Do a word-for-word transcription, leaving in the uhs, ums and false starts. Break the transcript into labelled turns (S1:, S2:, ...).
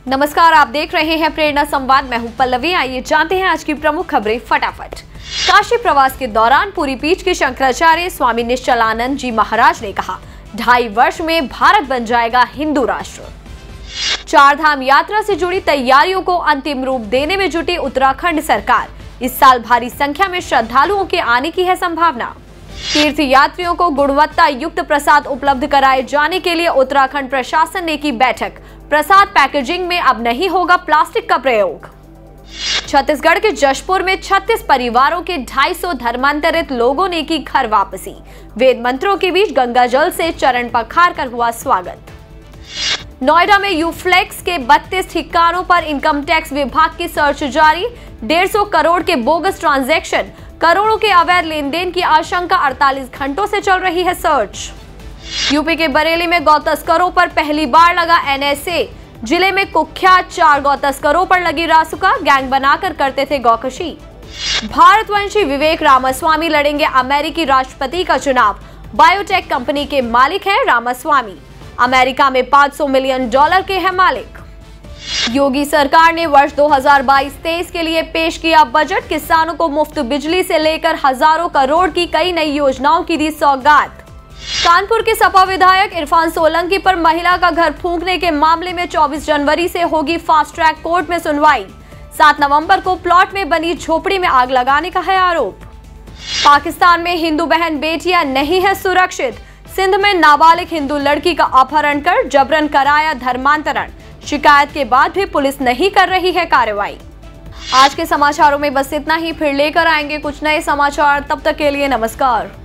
S1: नमस्कार, आप देख रहे हैं प्रेरणा संवाद। मैं हूं पल्लवी। आइए जानते हैं आज की प्रमुख खबरें फटाफट। काशी प्रवास के दौरान पूरी पीठ के शंकराचार्य स्वामी निश्चलानंद जी महाराज ने कहा, ढाई वर्ष में भारत बन जाएगा हिंदू राष्ट्र। चार धाम यात्रा से जुड़ी तैयारियों को अंतिम रूप देने में जुटी उत्तराखंड सरकार। इस साल भारी संख्या में श्रद्धालुओं के आने की है संभावना। तीर्थ यात्रियों को गुणवत्ता युक्त प्रसाद उपलब्ध कराए जाने के लिए उत्तराखंड प्रशासन ने की बैठक। प्रसाद पैकेजिंग में अब नहीं होगा प्लास्टिक का प्रयोग। छत्तीसगढ़ के जशपुर में छत्तीस परिवारों के ढाई सौ धर्मांतरित लोगों ने की घर वापसी। वेद मंत्रों के बीच गंगा जल से चरण पखार कर हुआ स्वागत। नोएडा में यूफ्लेक्स के बत्तीस ठिकानों पर इनकम टैक्स विभाग की सर्च जारी। डेढ़ सौ करोड़ के बोगस ट्रांजैक्शन, करोड़ों के अवैध लेन देन की आशंका। अड़तालीस घंटों से चल रही है सर्च। यूपी के बरेली में गौ तस्करों पर पहली बार लगा एन एस ए। जिले में कुख्यात चार गौ तस्करों पर लगी रासुका। गैंग बनाकर करते थे गौकशी। भारतवंशी विवेक रामास्वामी लड़ेंगे अमेरिकी राष्ट्रपति का चुनाव। बायोटेक कंपनी के मालिक हैं रामास्वामी। अमेरिका में पाँच सौ मिलियन डॉलर के हैं मालिक। योगी सरकार ने वर्ष दो हज़ार बाईस तेईस के लिए पेश किया बजट। किसानों को मुफ्त बिजली से लेकर हजारों करोड़ की कई नई योजनाओं की दी सौगात। कानपुर के सपा विधायक इरफान सोलंकी पर महिला का घर फूंकने के मामले में चौबीस जनवरी से होगी फास्ट ट्रैक कोर्ट में सुनवाई। सात नवंबर को प्लॉट में बनी झोपड़ी में आग लगाने का है आरोप। पाकिस्तान में हिंदू बहन बेटियां नहीं है सुरक्षित। सिंध में नाबालिग हिंदू लड़की का अपहरण कर जबरन कराया धर्मांतरण। शिकायत के बाद भी पुलिस नहीं कर रही है कार्रवाई। आज के समाचारों में बस इतना ही। फिर लेकर आएंगे कुछ नए समाचार। तब तक के लिए नमस्कार।